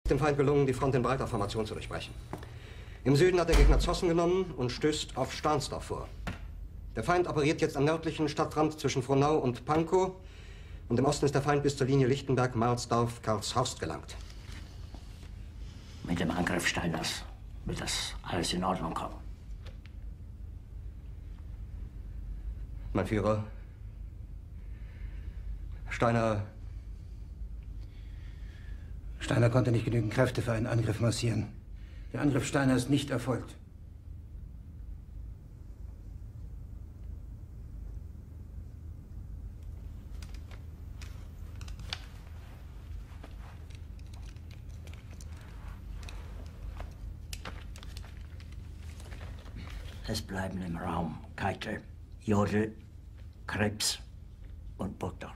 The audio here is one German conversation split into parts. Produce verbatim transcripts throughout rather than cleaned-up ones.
Dem Feind gelungen, die Front in breiter Formation zu durchbrechen. Im Süden hat der Gegner Zossen genommen und stößt auf Stahnsdorf vor. Der Feind operiert jetzt am nördlichen Stadtrand zwischen Frohnau und Pankow und im Osten ist der Feind bis zur Linie Lichtenberg-Marsdorf-Karlshorst gelangt. Mit dem Angriff Steiners wird das alles in Ordnung kommen. Mein Führer, Steiner... Steiner konnte nicht genügend Kräfte für einen Angriff massieren. Der Angriff Steiner ist nicht erfolgt. Es bleiben im Raum Keitel, Jodl, Krebs und Burgdorf.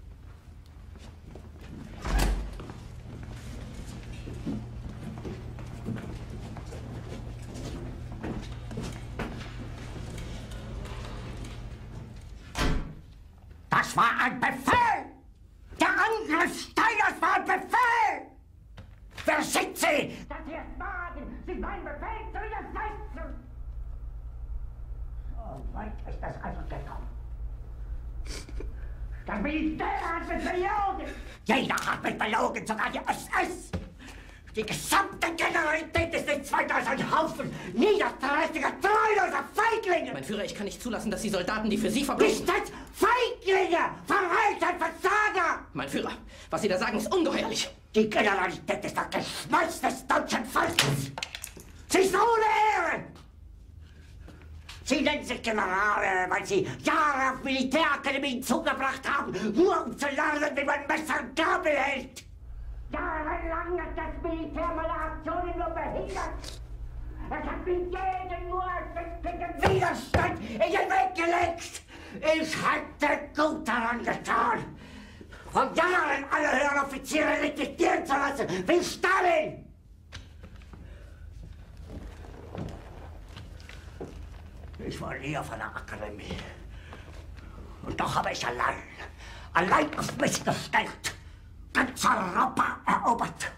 Das war ein Befehl! Der Angriff Steiners war ein Befehl! Wer sind Sie, dass Sie es wagen, sich meinen Befehl zu widersetzen? So weit ist das also gekommen. Das Militär hat mich belogen! Jeder hat mich belogen, sogar die S S! Die gesamte Generalität ist nichts weiter als ein Haufen niederträchtiger, treuloser Feiglinge! Mein Führer, ich kann nicht zulassen, dass die Soldaten, die für Sie verbringen... Nicht als Feiglinge! Verreiter, Versager! Mein Führer, was Sie da sagen, ist ungeheuerlich. Die Generalität ist das Geschmeiß des deutschen Volkes! Sie ist ohne Ehre! Sie nennen sich Generale, weil Sie Jahre auf Militärakademien zugebracht haben, nur um zu lernen, wie man Messer und Gabel hält! Jahrelang hat das Militär meine Aktionen nur behindert. Es hat mir jeden nur ersichtlichen Widerstand in den Weg gelegt. Ich hätte gut daran getan, von Jahren alle höheren Offiziere liquidieren zu lassen, wie Stalin. Ich war nie auf einer Akademie. Und doch habe ich allein, allein auf mich gestellt, ganz Europa erobert.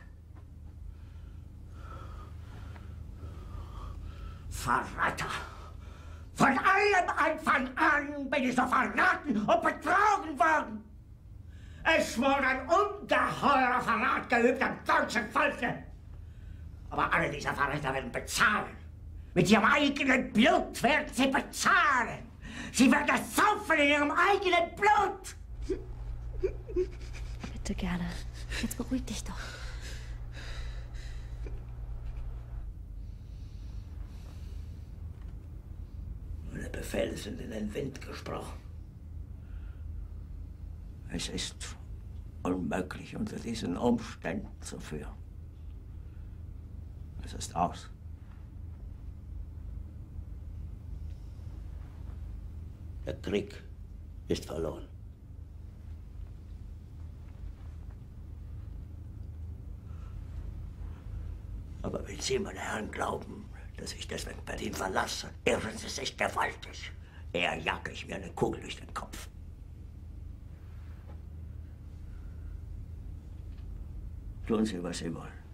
Verräter! Von allem Anfang an bin ich so verraten und betrogen worden. Es wurde ein ungeheurer Verrat geübt am deutschen Volke. Aber alle diese Verräter werden bezahlen. Mit ihrem eigenen Blut werden sie bezahlen. Sie werden es saufen in ihrem eigenen Blut. Bitte gerne. Jetzt beruhig dich doch. Meine Befehle sind in den Wind gesprochen. Es ist unmöglich, unter diesen Umständen zu führen. Es ist aus. Der Krieg ist verloren. Aber wenn Sie, meine Herren, glauben, dass ich deswegen Berlin verlasse, irren Sie sich gewaltig. Eher jage ich mir eine Kugel durch den Kopf. Tun Sie, was Sie wollen.